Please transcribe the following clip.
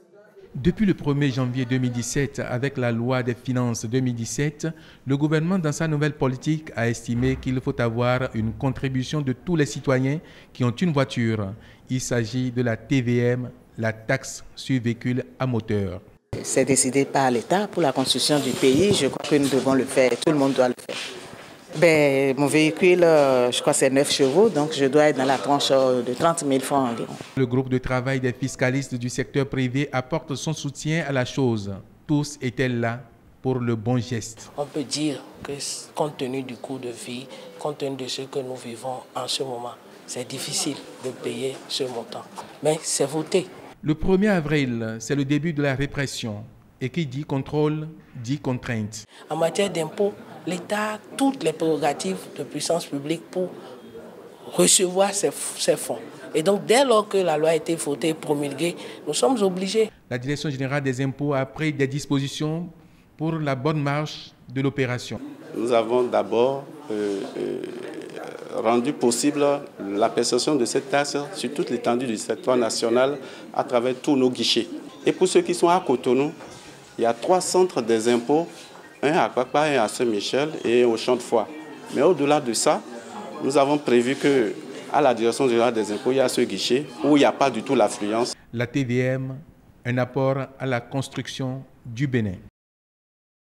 Depuis le 1er janvier 2017, avec la loi des finances 2017, le gouvernement, dans sa nouvelle politique, a estimé qu'il faut avoir une contribution de tous les citoyens qui ont une voiture. Il s'agit de la TVM, la taxe sur véhicules à moteur. C'est décidé par l'État pour la construction du pays. Je crois que nous devons le faire. Tout le monde doit le faire. Mon véhicule, je crois que c'est 9 chevaux, donc je dois être dans la tranche de 30 000 francs environ. Le groupe de travail des fiscalistes du secteur privé apporte son soutien à la chose. Tous étaient là pour le bon geste. On peut dire que compte tenu du coût de vie, compte tenu de ce que nous vivons en ce moment, c'est difficile de payer ce montant. Mais c'est voté. Le 1er avril, c'est le début de la répression. Et qui dit contrôle, dit contrainte. En matière d'impôts, l'État a toutes les prérogatives de puissance publique pour recevoir ces fonds. Et donc, dès lors que la loi a été votée et promulguée, nous sommes obligés. La Direction générale des impôts a pris des dispositions pour la bonne marche de l'opération. Nous avons d'abord rendu possible la perception de cette taxe sur toute l'étendue du territoire national à travers tous nos guichets. Et pour ceux qui sont à Cotonou, il y a 3 centres des impôts, un à Kwakpa, un à Saint-Michel et au Champ de Foire. Mais au-delà de ça, nous avons prévu qu'à la Direction générale des impôts, il y a ce guichet où il n'y a pas du tout l'affluence. La TVM, un apport à la construction du Bénin.